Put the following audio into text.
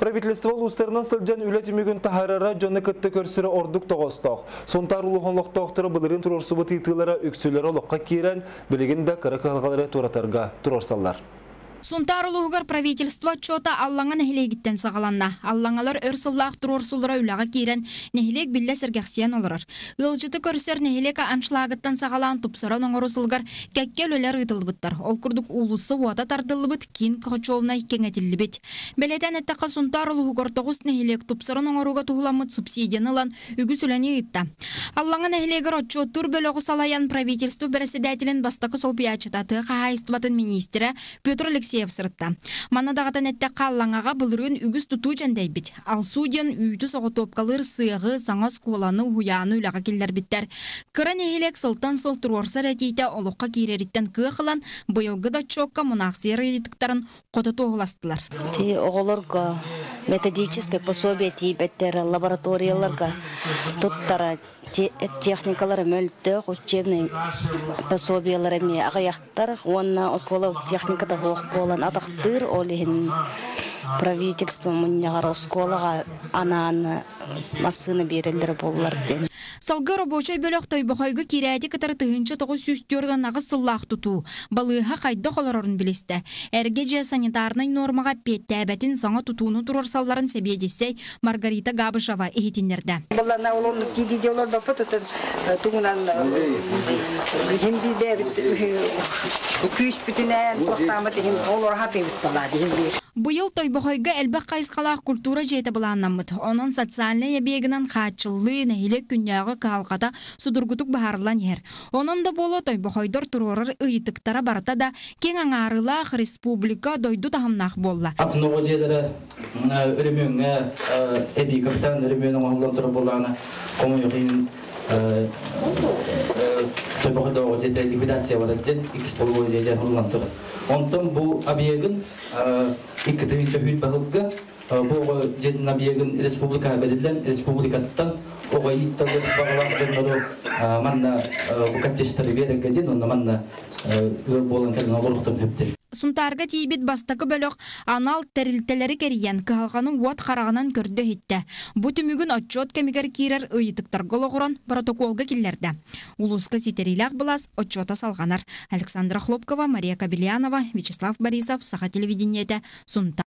Правительство улустарынан сылжан үлетімігін тахарара жоны кытты көрсірі ордук тоғыстоқ. Сонтар улуғынлықтоқтыры бұлырын тұрорсыбы титылары үксілері олыққа кейрен, білігінде қырық алғалары туратарға тұрорсалар. Сунтар улугар правительство чота аллаңа нехилегиттен сағаланна. Аллаңалар өрсыллақ тұрорсулыра үліға кейрен нехилег білі сіргәқсиян олырар. Үлжіті көрсер нехилека аншлагыттан сағалан тұпсыран оңырысылғар кәккел өлер ұйтылбыттар. Ол күрдік улусы уата тартылыбыт кейін қығычолына кеңетілі бет. Белетен әттіққа сунтар улугар тоғыз нехилек тұпсыран оңыруға тұғыламыт субсидиянылан үгіз үләне ұйтта. Аллаңа нехилегер отчоттур бөліғі салаян правительство бәрәседәтілін бастақы солпиячытаты қағайыстыбатын министері Петр Алексеев сыртта. Манадағатан әтті қаллаңаға бұлырын үгіз тұту жәндей бит. Ал суден үйті соғы топқалыр сыйғы саңа сколаны ұяны үліға келдер біттер. Кырын ехелек сылтан сылтыр орса рәтейті олыққа кейреріттен күйқылан бұйылғы да чокка мұнақсиер едіктарын қотыты оғыластылар. Оғылырға методическое пособие тейбеттері лабораторияларға тұттара техникалары мөлті, учебный пособияларыме ағаяқтар, онна оскола техникада хоқ болан атақтыр, олеген правительство мұнияғар осколаға ананы масыны берілдері болыларды. Салғы рабочай бөлік тойбақайғы керәді кітар тұхыншы тұғы сүстерден ағы сыллақ тұту. Балыға қайды қоларарын білесті. Әргеже санитарнай нормаға петті әбәтін саңа тұтуыны тұрарсаларын себедесей Маргарита Габышева ехетіндерді. Балана олонды кедеделер бапы тұтын тұғынан жембейді күйіс бүтінен тоқтамыды олар хаты бұтталады. Бұйыл тойбақайғы әлбәқ қайысқалақ культура жеті бұланнамыд. Оның социальный ебегінен қачылы нәйлек күнняғы қалқата судыргутук бағарылан ер. Оның да болы тойбақайдар тұрорыр ұйытықтара барыта да кен аңарылақ республика дойду тағымнақ болла. Атын оғы жедері үріміңі әбей капитан үрімінің оғылан тұры болағына қомыйықын тойбақайда оғы жеді ликвидация барады эксполуы жеден оғылан тұры. Онтан бұл объегін екі түйінші үйт бағылғы бұл жетін объегін республика берілден республикаттан оға итталыр бағылақтырмыру манна бұқаттештері берігеден онна манна өр болын кәлін олырықтың өптен. Сунтарға тейбет бастақы бөлік анал тәрілтелері керейен кағалғаның уат қарағынан көрді етті. Бұ түмігін отчет кәмігер кейрер ұйытықтар ғылығырын протоколға келерді. Улуска сетерилақ бұлас отчета салғанар. Александра Хлопкова, Мария Кабелянова, Вячеслав Борисов, Саха телевидениеті, Сунта.